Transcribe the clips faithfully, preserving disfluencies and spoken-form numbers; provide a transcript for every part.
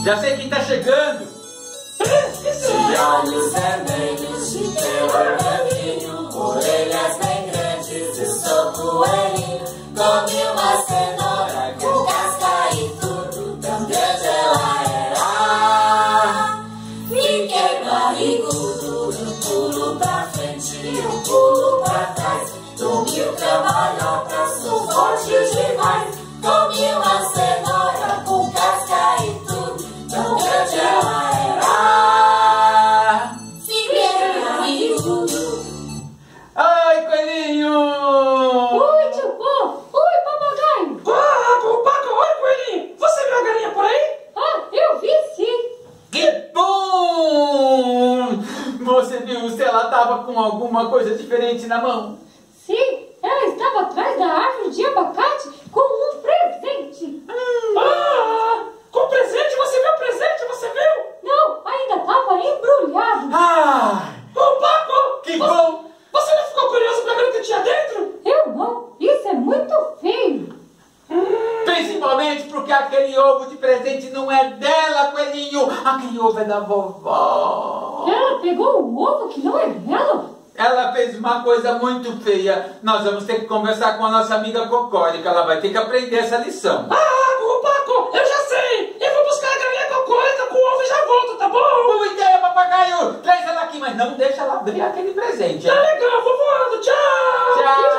Já sei quem tá chegando. De olhos vermelhos, de pelo branquinho, orelhas bem grandes, eu sou coelhinho. Come uma cenoura com casca e tudo, tão grande ela era. Fiquei barrigudo, eu pulo pra frente, eu pulo pra trás. Dou mil cambalhotas, sou forte demais. Comi uma cenoura com casca e tudo, tão grande ela era. Fiquei barrigudo. Ai, coelhinho! Oi, tio Pô! Oi, papagaio! Paco, Paco, oi, coelhinho! Você viu a galinha por aí? Ah, eu vi sim! Que bom! Você viu se ela tava com alguma coisa diferente na mão? Sim, ela estava atrás da árvore de abacate com um presente! Hum. Ah, com presente? Você viu o presente? Você viu? Não, ainda estava embrulhado! Ai, Ô, Paco! que você, bom! Você não ficou curioso pra ver o que tinha dentro? Eu não, isso é muito feio! Principalmente porque aquele ovo de presente não é dela, coelhinho. Aquele ovo é da vovó. Ela pegou o ovo que não é dela? Ela fez uma coisa muito feia. Nós vamos ter que conversar com a nossa amiga Cocórica. Ela vai ter que aprender essa lição. Ah, ô, Paco, eu já sei! Eu vou buscar a galinha cocôrica com o ovo e já volto, tá bom? Boa ideia, papagaio! Traz ela aqui, mas não deixa ela abrir aquele presente. Tá Hein? legal, vou voando, tchau!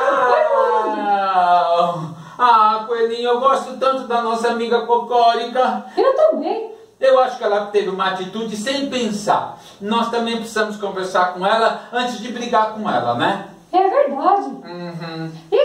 Tchau! Ah, coelhinho, eu gosto tanto da nossa amiga Cocórica. Eu também! Eu acho que ela teve uma atitude sem pensar. Nós também precisamos conversar com ela antes de brigar com ela, né? É verdade! Uhum. E